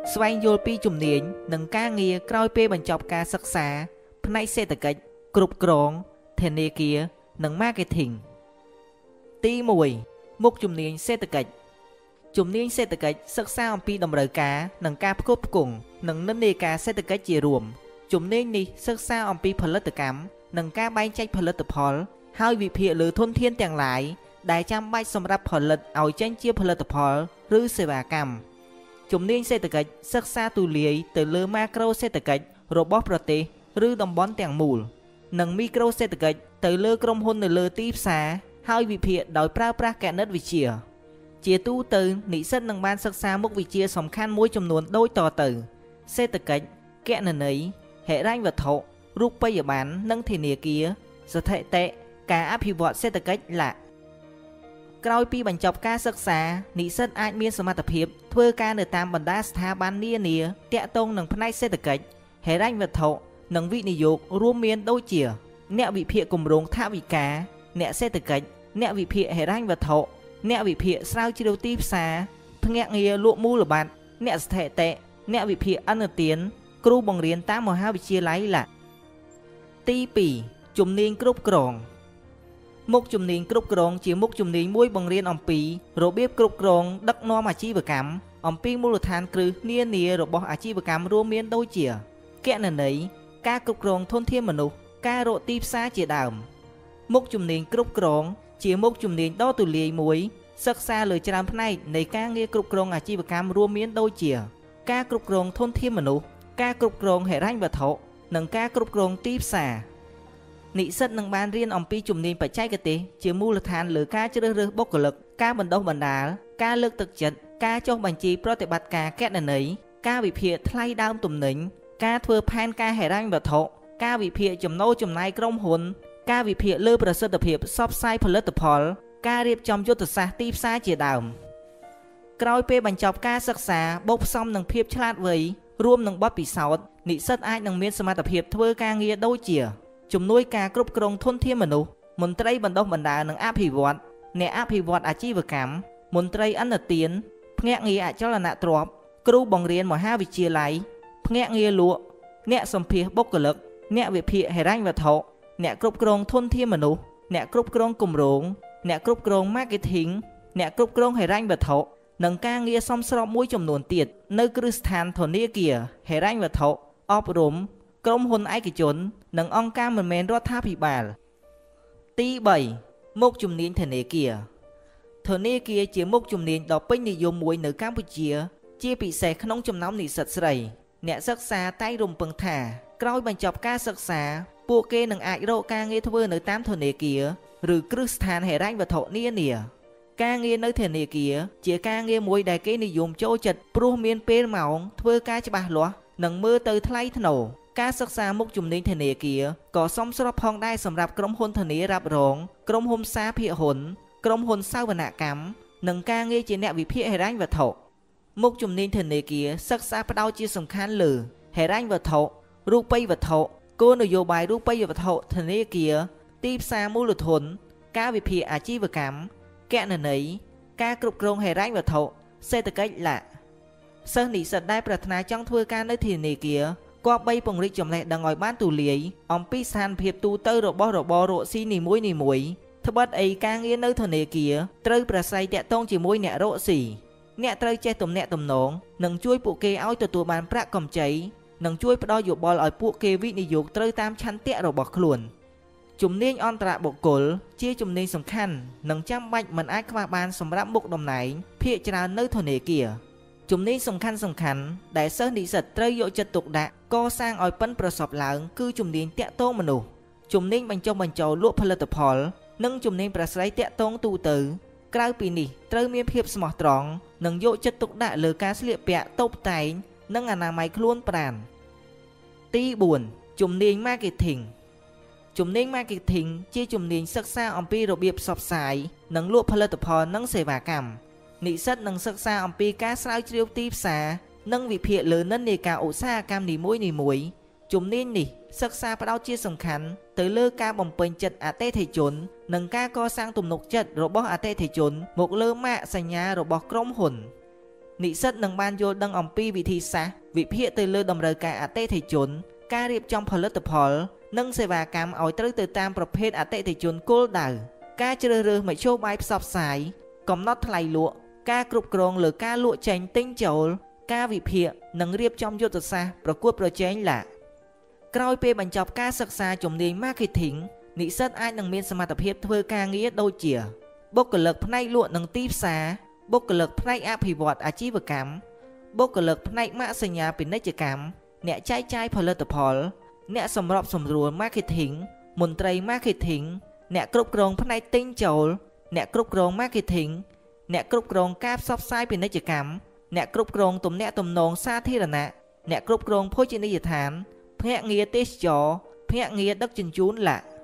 ស្វែងយល់ពីជំនាញនិងការងារក្រោយពេលបញ្ចប់ការសិក្សាផ្នែកសេដ្ឋកិច្ចគ្រប់គ្រងធនាគារនិង Marketing ទី1មុខជំនាញសេដ្ឋកិច្ចជំនាញសេដ្ឋកិច្ចសិក្សាអំពីតម្រូវការនិងការផ្គត់ផ្គង់និងនិន្នាការសេដ្ឋកិច្ចជារួមជំនាញនេះសិក្សាអំពីផលិតកម្មនិងការបែងចែកផលិតផលហើយវិភាគលើធនធានទាំងឡាយដែលចាំបាច់សម្រាប់ផលិតឲ្យចេញជាផលិតផលឬសេវាកម្មជំនាញសេដ្ឋកិច្ចសិក្សាទូលាយទៅលើម៉ាក្រូសេដ្ឋកិច្ចរបស់ប្រទេសឬតំបន់ទាំងមូលនិងមីក្រូសេដ្ឋកិច្ចទៅលើក្រុមហ៊ុននៅលើទីផ្សារហើយវិភាគដោយប្រើប្រាស់គណិតវិទ្យាជាទូទៅនិស្សិតនឹងបានសិក្សាមុខវិជ្ជាសំខាន់មួយចំនួនដូចតទៅសេដ្ឋកិច្ចគណនេយ្យហិរញ្ញវត្ថុរូបិយប័ណ្ណនិងធនាគារស្ថិតិការអភិវឌ្ឍសេដ្ឋកិច្ចក្រោយពីបញ្ចប់ការសិក្សានិស្សិតអាចមានសមត្ថភាពធ្វើការនៅតាមបណ្ដាស្ថាប័ននានាទាក់ទងនឹងផ្នែកសេដ្ឋកិច្ចហិរញ្ញវត្ថុនិងវិនិយោគរួមមានដូចជាអ្នកវិភាគគម្រោងថវិកាអ្នកសេដ្ឋកិច្ចអ្នកវិភាគហិរញ្ញវត្ថុអ្នកវិភាគស្រាវជ្រាវទីផ្សារភ្នាក់ងារលក់មូលបត្រអ្នកស្ថិតិអ្នកវិភាគឥណទានគ្រូបង្រៀនតាមមហាវិទ្យាល័យទី2ជំនាញគ្រប់គ្រងមុខជំនាញគ្រប់គ្រងជាមុខជំនាញមួយបង្រៀនអំពីរបៀបគ្រប់គ្រងដឹកនាំអាជីវកម្មអំពីមូលដ្ឋានគ្រឹះនានារបស់អាជីវកម្មរួមមានដូចជាគណនេយ្យការគ្រប់គ្រងធនធានមនុស្សការរកទីផ្សារជាដើមមុខជំនាញគ្រប់គ្រងជាមុខជំនាញដ៏ទូលាយមួយសិក្សាលើច្រើនផ្នែកនៃការងារគ្រប់គ្រងអាជីវកម្មរួមមានដូចជាការគ្រប់គ្រងធនធានមនុស្សការគ្រប់គ្រងហិរញ្ញវត្ថុនិងការគ្រប់គ្រងទីផ្សារនិស្សិតនឹងបានរៀនអំពីជំនាញបច្ចេកទេសជាមូលដ្ឋានលើការជ្រើសរើសបុគ្គលិកការបណ្ដុះបណ្ដាលការលើកទឹកចិត្តការចុះបញ្ជីប្រតិបត្តិការគណនេយ្យការវិភាគថ្លៃដើមទំនិញការធ្វើផែនការហិរញ្ញវត្ថុការវិភាគចំណូលចំណាយក្រុមហ៊ុនការវិភាគលើប្រសិទ្ធភាពផ្សព្វផ្សាយផលិតផលការរៀបចំយុទ្ធសាស្ត្រទីផ្សារជាដើមក្រោយពេលបញ្ចប់ការសិក្សាបូកផ្សំនឹងភាពឆ្លាតវៃរួមនឹងបទពិសោធន៍និស្សិតអាចនឹងមានសមត្ថភាពធ្វើការងារដូចជាជំនួយការគ្រប់គ្រងធនធានមនុស្សមន្ត្រីបណ្ដុះបណ្ដាលនិងអភិវឌ្ឍអ្នកអភិវឌ្ឍអាជីវកម្មមន្ត្រីឥណទានភ្នាក់ងារអចលនទ្រព្យគ្រូបង្រៀនមហាវិទ្យាល័យភ្នាក់ងារលក់អ្នកសម្ភាសបុគ្គលិកអ្នកវិភាគហិរញ្ញវត្ថុអ្នកគ្រប់គ្រងធនធានមនុស្សអ្នកគ្រប់គ្រងគម្រោងអ្នកគ្រប់គ្រង Marketing អ្នកគ្រប់គ្រងហិរញ្ញវត្ថុនិងការងារសមស្របមួយចំនួនទៀតនៅគ្រឹះស្ថានធនាគារហិរញ្ញវត្ថុអប់រំក្រុមហ៊ុនឯកជននិងអង្គការមិនមែនរដ្ឋាភិបាលទី3មុខជំនាញធនាគារធនាគារជាមុខជំនាញដ៏ពេញនិយមមួយនៅកម្ពុជាជាពិសេសក្នុងចំណោមនិស្សិតស្រីអ្នកសិក្សាតែងរំពឹងថាក្រោយបញ្ចប់ការសិក្សាពួកគេនឹងអាចរកការងារធ្វើនៅតាមធនាគារឬគ្រឹះស្ថានហិរញ្ញវត្ថុនានាការងារនៅធនាគារជាការងារមួយដែលគេនិយមចូលចិត្តព្រោះមានពេលម៉ោងធ្វើការច្បាស់លាស់និងមើលទៅថ្លៃថ្នូរការសិក្សាមុខជំនាញធនាគារក៏សមស្របផងដែរសម្រាប់ក្រុមហ៊ុនធានារ៉ាប់រងក្រុមហ៊ុនផ្សារភាគហ៊ុនក្រុមហ៊ុនសវនកម្មនិងការងារជាអ្នកវិភាគហិរញ្ញវត្ថុមុខជំនាញធនាគារសិក្សាផ្ដោតជាសំខាន់លើហិរញ្ញវត្ថុរូបិយវត្ថុគោលនយោបាយរូបិយវត្ថុធនាគារទីផ្សារមូលធនការវិភាគអាជីវកម្មគណនេយ្យការគ្រប់គ្រងហិរញ្ញវត្ថុសេដ្ឋកិច្ចសិស្សនិស្សិតដែលប្រាថ្នាចង់ធ្វើការនៅធនាគារគប្បីពង្រីកចំណេះដឹងឲ្យបានទូលាយអំពីស្ថានភាពទូទៅរបស់របររកស៊ីនីមួយត្បិតអីការងារនៅធនាគារត្រូវប្រស័យតាក់ទងជាមួយអ្នករកស៊ីអ្នកត្រូវចេះទំនាក់ទំនងនិងជួយពួកគេឲ្យទទួលបានប្រាក់កម្ចីនិងជួយផ្ដល់យោបល់ឲ្យពួកគេវិនិយោគត្រូវតាមឆន្ទៈរបស់ខ្លួនជំនាញអន្តរបុគ្គលជាជំនាញសំខាន់និងចាំបាច់មិនអាចខ្វះបានសម្រាប់មុខតំណែងភាគច្រើននៅធនាគារជំនាញសំខាន់ដែលសិស្សនិស្សិតត្រូវយកចិត្តទុកដាក់កសាងឲ្យប៉ិនប្រសប់ឡើងគឺជំនាញតាក់ទងមនុស្សជំនាញបញ្ចុះបញ្ចូលលក់ផលិតផលនិងជំនាញប្រាស្រ័យតាក់ទងទូទៅក្រៅពីនេះត្រូវមានភាពស្មោះត្រង់និងយកចិត្តទុកដាក់លើការស្លៀកពាក់តុបតែងនិងអនាម័យខ្លួនប្រាណទី4ជំនាញ Marketing ជំនាញ Marketing ជាជំនាញសិក្សាអំពីរបៀបផ្សព្វផ្សាយនិងលក់ផលិតផលនិងសេវាកម្មនិស្សិតនឹងសិក្សាអំពីការស្រាវជ្រាវទីផ្សារនិងវិភាគលើនិន្នាការឧស្សាហកម្មនីមួយជំនាញនេះសិក្សាផ្ដោតជាសំខាន់ទៅលើការបំពេញចិត្តអតិថិជននិងការកសាងទំនុកចិត្តរបស់អតិថិជនមកលើម៉ាកសញ្ញារបស់ក្រុមហ៊ុននិស្សិតនឹងបានយល់ដឹងអំពីវិធីសាស្ត្រវិភាគទៅលើតម្រូវការអតិថិជនការរៀបចំផលិតផលនិងសេវាកម្មឲ្យត្រូវទៅតាមប្រភេទអតិថិជនគោលដៅការជ្រើសរើសមធ្យោបាយផ្សព្វផ្សាយកំណត់ថ្លៃលក់ការគ្រប់គ្រងលើការលក់ចេញទិញចូលការវិភាគនិងរៀបចំយុទ្ធសាស្ត្រប្រកួតប្រជែងឡាក្រោយពេលបញ្ចប់ការសិក្សាជំនាញ Marketing និស្សិតអាចនឹងមានសមត្ថភាពធ្វើការងារដូចជាបុគ្គលិកផ្នែកលក់និងទីផ្សារបុគ្គលិកផ្នែកអភិវឌ្ឍអាជីវកម្មបុគ្គលិកផ្នែកម៉ាកសញ្ញាពាណិជ្ជកម្មអ្នកចែកចាយផលិតផលអ្នកសម្របសម្រួល Marketing មន្ត្រី Marketing អ្នកគ្រប់គ្រងផ្នែកទិញចូលអ្នកគ្រប់គ្រង Marketing អ្នកគ្រប់គ្រងការផ្សព្វផ្សាយពាណិជ្ជកម្មអ្នកគ្រប់គ្រងទំនាក់ទំនងសាធារណៈអ្នកគ្រប់គ្រងភោជនីយដ្ឋានភ្នាក់ងារទេសចរភ្នាក់ងារដឹកជញ្ជូនឡា